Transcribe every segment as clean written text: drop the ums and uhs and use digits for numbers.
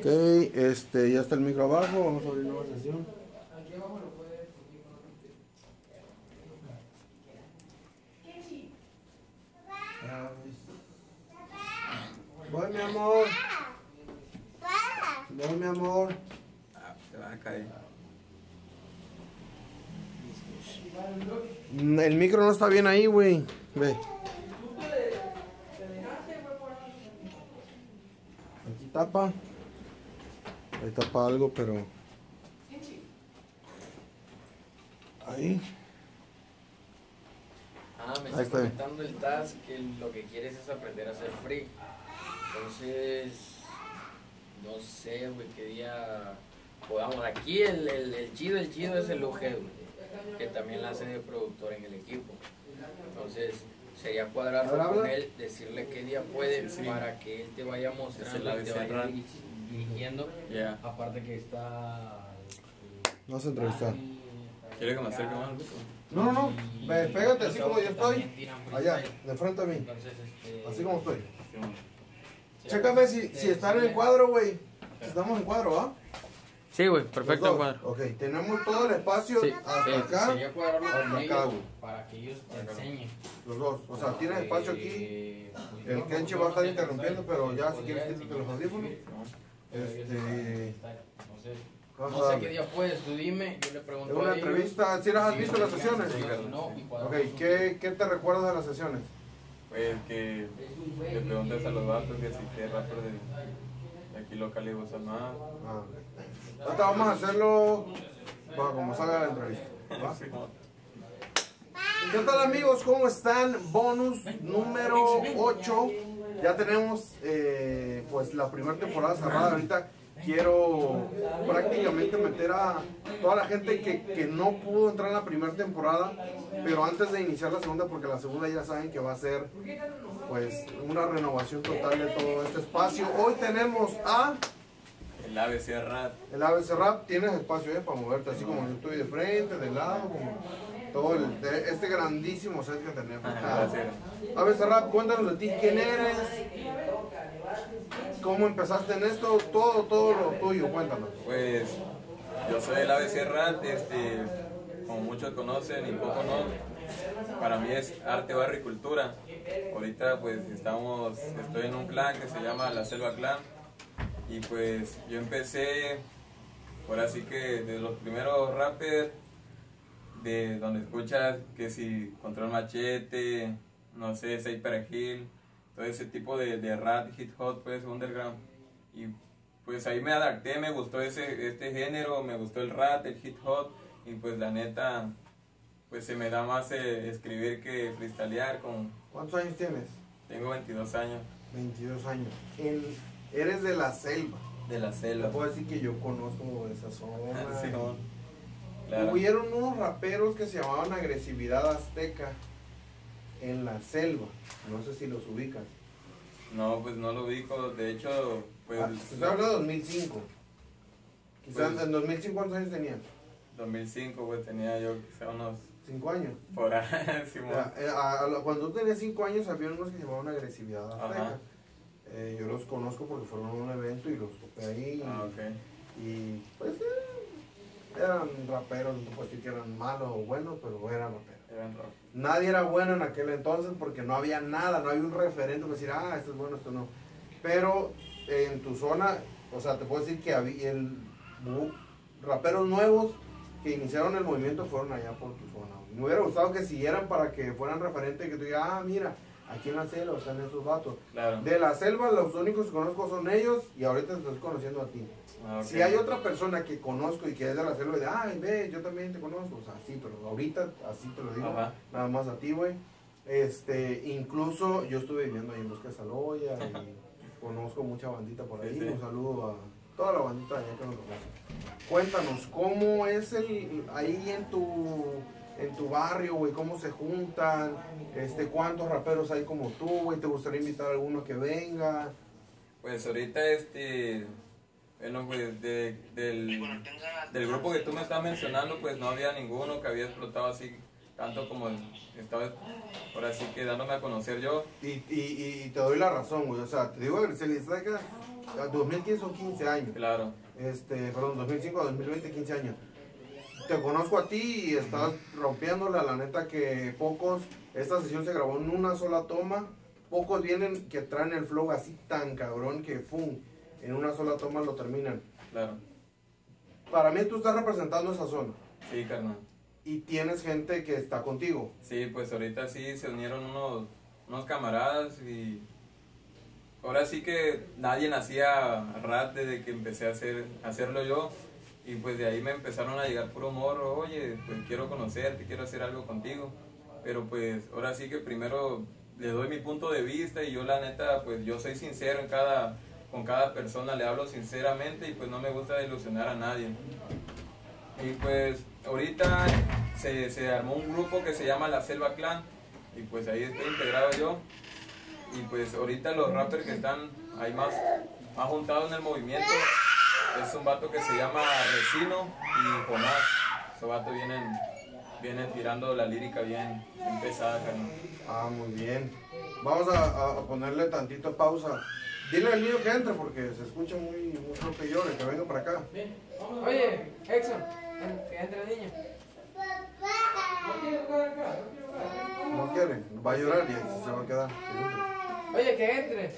Ok, ya está el micro abajo, vamos a abrir nueva sesión. Aquí abajo lo puedes. Voy, mi amor. Voy, mi amor. Te va a caer. El micro no está bien ahí, güey. Ve. Aquí tapa. Ahí tapa algo, pero... Ahí. Me Ahí está está. comentando el TAS que lo que quieres es aprender a hacer free. Entonces, no sé, güey, qué día podamos. Aquí el chido es el UG, güey, que también la hace de productor en el equipo. Entonces, sería cuadrarlo con él, decirle qué día puede para que él te vaya mostrando y te vaya dirigiendo. Yeah. Aparte que está... Vamos a entrevistar. ¿Quiere que me acerque más? No, no, ve, pégate así como yo estoy. Allá, de frente a mí. Entonces, Así como estoy. Chécame si está en el cuadro, güey. Estamos en cuadro, ¿ah? Sí, güey, perfecto el cuadro. Ok, tenemos todo el espacio hasta acá. Sería cuadrarlo hasta con acá, ellos güey. para que ellos te enseñen. Los dos. O sea, tienes espacio aquí. El Kenchi va a estar interrumpiendo, pero ya si quieres quítate los audífonos. No sé qué día puedes, tú dime, yo le pregunto Es una a ellos. entrevista, ¿sí las has visto las sesiones? Sí, no, y Ok, ¿qué te recuerdas de las sesiones? Pues que le preguntes a los vatos que si qué rapper de aquí local le gusta más. Ahorita vamos a hacerlo para como salga la entrevista. ¿Va? ¿Qué tal, amigos? ¿Cómo están? Bonus número 8. Ya tenemos pues la primera temporada cerrada. Ahorita quiero prácticamente meter a toda la gente que no pudo entrar en la primera temporada, pero antes de iniciar la segunda, porque la segunda ya saben que va a ser pues una renovación total de todo este espacio. Hoy tenemos a El ABC Rap. el ABC Rap. Tienes espacio para moverte, así como yo estoy de frente, de lado, como todo este grandísimo set que tenemos. Gracias. ABC Rap, cuéntanos de ti, quién eres, cómo empezaste en esto, todo lo tuyo, cuéntanos. Pues yo soy el ABC Rap, como muchos conocen y pocos no. Para mí es arte, barrio y cultura. Ahorita pues estoy en un clan que se llama La Selva Clan. Y pues yo empecé, por así que de los primeros rappers, de donde escuchas que si Control Machete, no sé, Cyper Hill, todo ese tipo de rap, hip hop, pues underground. Y pues ahí me adapté, me gustó este género, me gustó el rap, el hip hop, y pues la neta, pues se me da más escribir que freestylear. ¿Cuántos años tienes? Tengo 22 años. 22 años. Eres de la selva. De la selva. Puedo decir que yo conozco esa zona. Sí, claro. Hubieron unos raperos que se llamaban Agresividad Azteca en la selva. No sé si los ubican. No, pues no lo ubico. De hecho, pues... Estoy hablando de 2005. Quizás Pues, en 2005, ¿cuántos años tenían? 2005, pues tenía yo quizá unos... 5 años. Por ahí, Simón. Cuando tú tenías 5 años, había unos que se llamaban Agresividad Azteca. Ajá. Yo los conozco porque fueron a un evento y los topé ahí. Ok. Y pues eran raperos, no puedo decir que eran malos o buenos, pero eran raperos. Eran rock. Nadie era bueno en aquel entonces porque no había nada, no había un referente para decir, esto es bueno, esto no. Pero en tu zona, o sea, te puedo decir que había raperos nuevos que iniciaron el movimiento fueron allá por tu zona. Me hubiera gustado que siguieran para que fueran referentes, que tú digas, mira, aquí en la selva están esos vatos. Claro. De la selva los únicos que conozco son ellos y ahorita te estoy conociendo a ti. Okay. Si hay otra persona que conozco y que es de la selva y de, ve, yo también te conozco, o sea, sí, pero ahorita así te lo digo, Ajá. nada más a ti, güey. Incluso yo estuve viviendo ahí en Bosque de Saloya y conozco mucha bandita por ahí. Sí, sí. Un saludo a toda la bandita allá que nos conoce. Cuéntanos, ¿cómo es ahí en tu barrio, güey? ¿Cómo se juntan? ¿Cuántos raperos hay como tú, güey? ¿Te gustaría invitar a alguno que venga? Pues ahorita bueno, pues del grupo que tú me estás mencionando, pues no había ninguno que había explotado así tanto como estaba, ahora sí que dándome a conocer yo. Y te doy la razón, güey. O sea, te digo, Grisel, 2015 son 15 años. Claro. Perdón, 2005 a 2020, 15 años. Te conozco a ti y estás rompiéndola, la neta que pocos, esta sesión se grabó en una sola toma, pocos vienen que traen el flow así tan cabrón que ¡fum! En una sola toma lo terminan. Claro. Para mí tú estás representando esa zona. Sí, carnal. Y tienes gente que está contigo. Sí, pues ahorita sí se unieron unos camaradas y ahora sí que nadie hacía rap desde que empecé a hacerlo yo. Y pues de ahí me empezaron a llegar puro morro, oye, pues quiero conocerte, quiero hacer algo contigo. Pero pues ahora sí que primero le doy mi punto de vista y yo la neta, pues yo soy sincero con cada persona, le hablo sinceramente y pues no me gusta ilusionar a nadie. Y pues ahorita se armó un grupo que se llama La Selva Clan y pues ahí estoy integrado yo. Y pues ahorita los rappers que están ahí más juntados en el movimiento es un vato que se llama Resino y Jonás. Esos vatos vienen tirando la lírica bien pesada, carnal. Ah, muy bien. Vamos a ponerle tantito pausa. Dile al niño que entre porque se escucha muy que llore, que venga para acá. Oye, Exxon, que entre el niño. No quiere, va a llorar y se va a quedar. Oye, que entre.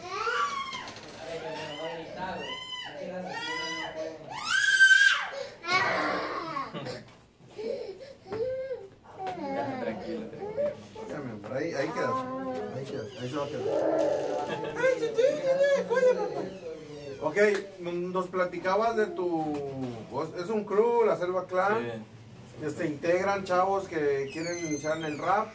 Tranquilo. Ya, mi amor, ahí queda. Ahí se va a quedar. Ok, nos platicabas de es un crew, La Selva Clan. Sí. Integran chavos que quieren iniciar en el rap.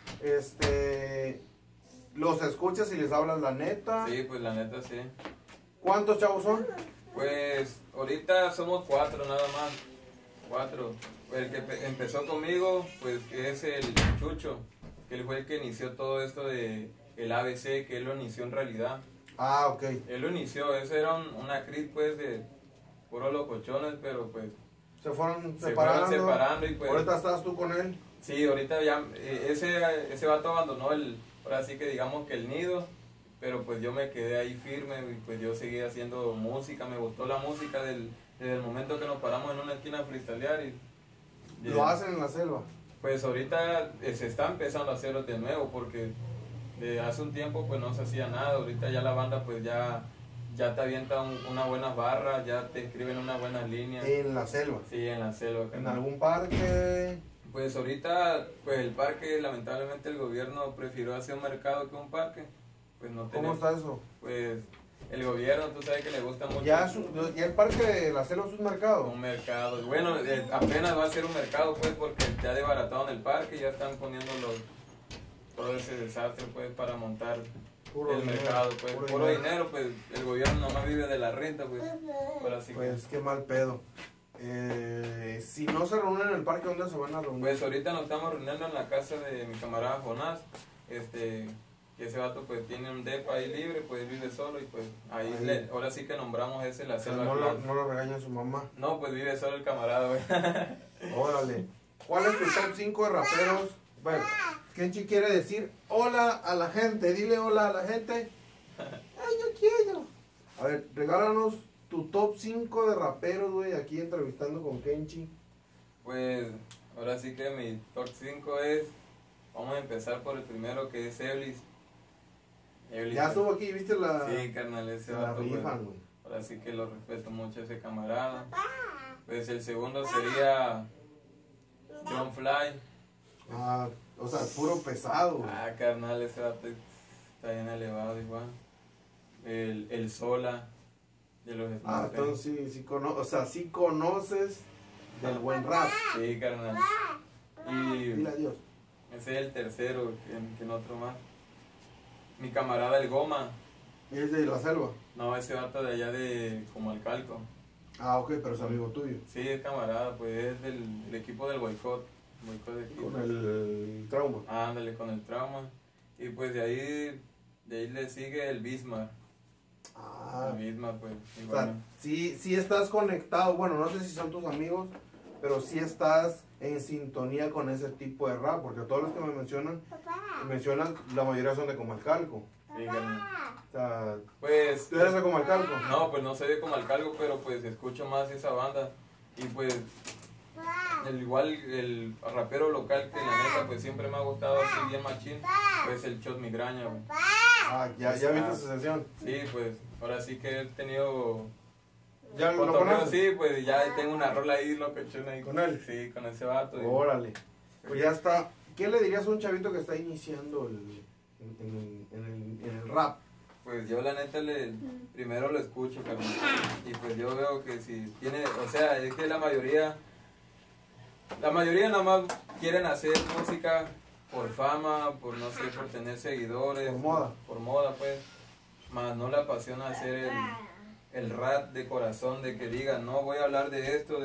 Los escuchas y les hablas la neta. Sí, pues la neta sí. ¿Cuántos chavos son? Pues ahorita somos 4 nada más. 4. El que empezó conmigo, pues es el Chucho, que él fue el que inició todo esto de el ABC, que él lo inició en realidad. Ah, ok. Él lo inició, eso era una crew pues de puros locochones, pero pues Se fueron se fueron separando y pues... Ahorita estás tú con él. Sí, ahorita ya, ese vato abandonó ahora sí que digamos que el nido, pero pues yo me quedé ahí firme y pues yo seguí haciendo música, me gustó la música desde el momento que nos paramos en una esquina a freestylear y... Lo hacen en la selva. Pues ahorita se está empezando a hacerlo de nuevo porque hace un tiempo pues no se hacía nada, ahorita ya la banda pues ya te avienta unas buenas barras, ya te escriben unas buenas líneas. En la selva. Sí, en la selva. ¿En algún parque? Pues ahorita, pues el parque, lamentablemente el gobierno prefirió hacer un mercado que un parque. Pues no ¿Cómo está eso? Pues el gobierno, tú sabes que le gusta mucho. Ya el parque de la selva es un mercado. Un mercado. Bueno, apenas va a ser un mercado pues porque ya desbarataron el parque, ya están poniendo todo ese desastre pues para montar Puro el dinero, mercado. Pues puro dinero, pues el gobierno nomás vive de la renta pues. Así pues qué mal pedo. Si no se reúnen en el parque, ¿dónde se van a reunir? Pues ahorita nos estamos reuniendo en la casa de mi camarada Jonás, que ese vato pues tiene un depa ahí libre, pues vive solo y pues ahí. Ahora sí que nombramos ese La Selva Clan. No lo regaña su mamá. No, pues vive solo el camarada, güey. Órale. ¿Cuál es tu top 5 de raperos? Bueno, Kenchi quiere decir hola a la gente, dile hola a la gente. Ay, yo quiero. A ver, regálanos tu top 5 de raperos, güey, aquí entrevistando con Kenchi. Pues ahora sí que mi top 5 es, vamos a empezar por el primero que es Eblis. Ya estuvo aquí, ¿viste la...? Sí, carnal, ese la vato, pues, rifan, güey. ahora sí que lo respeto mucho a ese camarada. Pues el segundo sería John Fly. Ah, o sea, puro pesado, güey. Ah, carnal, ese vato está bien elevado igual. El Sola de los Ah, Smart. entonces sí conoces del buen rap. Sí, carnal. Y Dile adiós. ese es el tercero, que no otro más. Mi camarada el Goma. Y es de la selva. No, ese vato de allá de Comalcalco. Ah, ok, pero es amigo tuyo. Sí, es camarada, pues es del equipo del boicot. Boicot de equipo. Con el trauma. Ándale, con el trauma. Y pues de ahí le sigue el Bismarck. Ah, El Bismarck, pues. o sea, Igual. sí estás conectado. Bueno, no sé si son tus amigos, pero sí estás en sintonía con ese tipo de rap. Porque todos los que me mencionan, la mayoría son de Comalcalco. Sí, carnal. O sea, Pues, ¿tú eres de Comalcalco? no, pues no soy de Comalcalco, pero pues escucho más esa banda. Y pues, igual el rapero local que la neta pues siempre me ha gustado así bien machín, pues el Shot Migraña, güey. Ah, ya viste su sesión. Sí, pues ahora sí que he tenido ¿Ya lo cotorreo, conoces? sí, pues ya tengo una rola ahí locochona ahí. ¿Con él? Sí, con ese vato. y- Órale. Pues ya está. ¿Qué le dirías a un chavito que está iniciando en el rap? Pues yo la neta primero lo escucho, carnal. Y pues yo veo que si tiene, o sea, es que la mayoría nada más quieren hacer música por fama, por no sé, por tener seguidores. Por moda. Por moda, pues. Más no le apasiona hacer el rap de corazón, de que digan, no, voy a hablar de esto,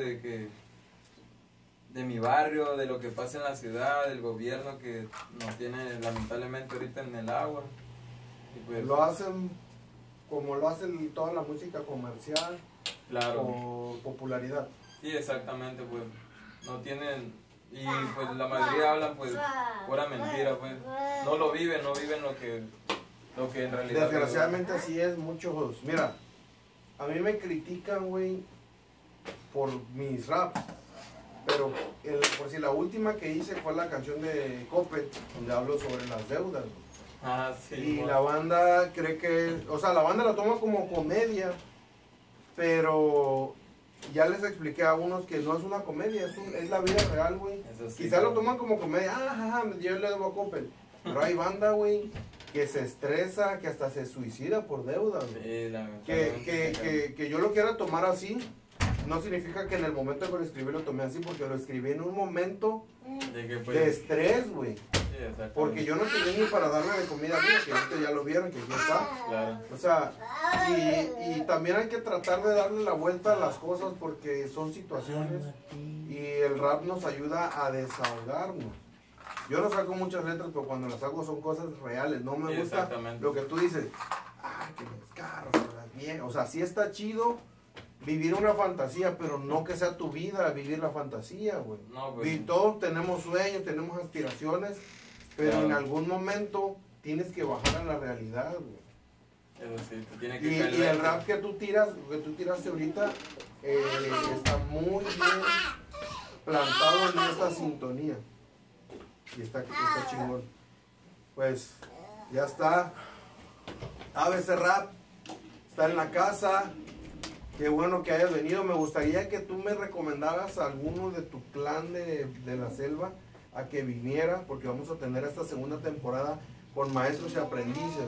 de mi barrio, de lo que pasa en la ciudad, del gobierno que nos tiene lamentablemente ahorita en el agua. Y pues, Lo hacen como lo hacen toda la música comercial claro. o popularidad. Sí, exactamente, pues no tienen, y pues la mayoría hablan pues pura mentira, pues no viven lo que en realidad. Desgraciadamente así es, muchos. Mira, a mí me critican, güey, por mis raps. Pero, por si la última que hice fue la canción de Coppel, donde hablo sobre las deudas, güey. Ah, sí. Y bueno. la banda cree que, o sea, la banda la toma como comedia, pero ya les expliqué a unos que no es una comedia, es la vida real, güey. Eso sí, Quizá lo claro. toman como comedia, yo le debo a Coppel. Pero hay banda, güey, que se estresa, que hasta se suicida por deuda, güey. Sí, lamentablemente. Que yo lo quiera tomar así, no significa que en el momento que lo escribí lo tomé así, porque lo escribí en un momento De que, pues, de estrés, güey. sí, exactamente. Porque yo no tenía ni para darle de comida a mí, que ahorita ya lo vieron, que aquí está. Claro. O sea, y también hay que tratar de darle la vuelta a las cosas porque son situaciones y el rap nos ayuda a desahogarnos. Yo no saco muchas letras, pero cuando las hago son cosas reales. No me Sí, gusta exactamente. lo que tú dices, que los carros, que las viejas. O sea, sí está chido vivir una fantasía, pero no que sea tu vida vivir la fantasía, güey. No, pues, Y todos tenemos sueños, tenemos aspiraciones, pero Claro. en algún momento tienes que bajar a la realidad, güey. eso sí, te tiene que Y caer el rap que tú tiraste ahorita, está muy bien plantado en esta sintonía. Y está chingón. Pues, ya está. ABC Rap está en la casa. Qué bueno que hayas venido. Me gustaría que tú me recomendaras a alguno de tu clan de la selva a que viniera, porque vamos a tener esta segunda temporada con maestros y aprendices,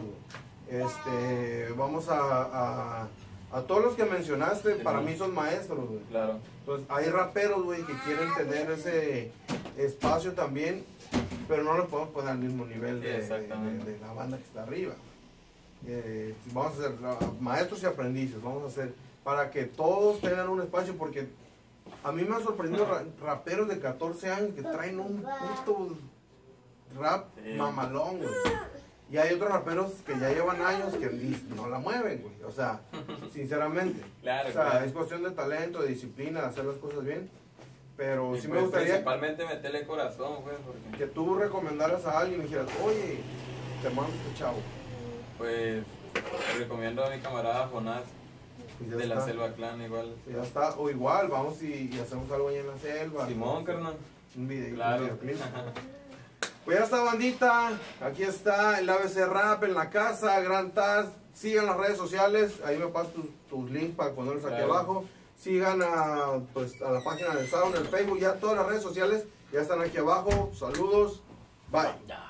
güey. Vamos a todos los que mencionaste, Sí, para ¿no? mí son maestros, güey. Claro. Entonces, hay raperos, güey, que quieren tener ese espacio también, pero no lo podemos poner al mismo nivel Sí, exactamente. de la banda que está arriba. Vamos a hacer maestros y aprendices, vamos a hacer para que todos tengan un espacio, porque a mí me han sorprendido raperos de 14 años que traen un puto rap Sí. mamalón, güey. Y hay otros raperos que ya llevan años que no la mueven, güey. O sea, sinceramente. Claro, O sea, claro. es cuestión de talento, de disciplina, de hacer las cosas bien. Pero Y sí pues, me gustaría principalmente meterle corazón, pues, porque que tú recomendaras a alguien y me dijeras, oye, te mando este chavo. pues te recomiendo a mi camarada Jonás Pues ya de la está. Selva Clan igual. Pues ya está. O igual, vamos y hacemos algo ahí en la selva. Simón, carnal. Un video. Claro. Un videoclip. Pues ya está, bandita. Aquí está el ABC Rap en la casa, Gran Taz. Sigan las redes sociales. Ahí me pasas tus links para ponerlos aquí Claro. abajo. Sigan a la página del Sound, el Facebook. Ya todas las redes sociales ya están aquí abajo. Saludos. Bye.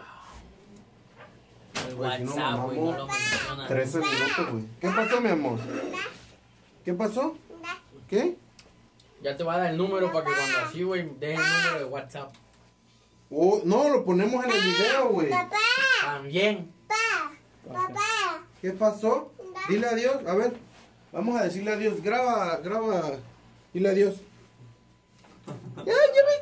El Pues, si no, WhatsApp, güey, mamó. no lo mencionan. 13 minutos, güey. ¿Qué pasó, mi amor? ¿Qué pasó? ¿Qué? Ya te va a dar el número para que cuando así, güey, deje el número de WhatsApp. Oh, no, lo ponemos en el video, güey. También. ¿Qué pasó? Dile adiós. A ver, vamos a decirle adiós. Graba. Dile adiós. Ya me